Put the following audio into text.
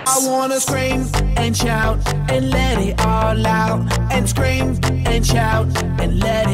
I wanna scream and shout and let it all out. And scream and shout and let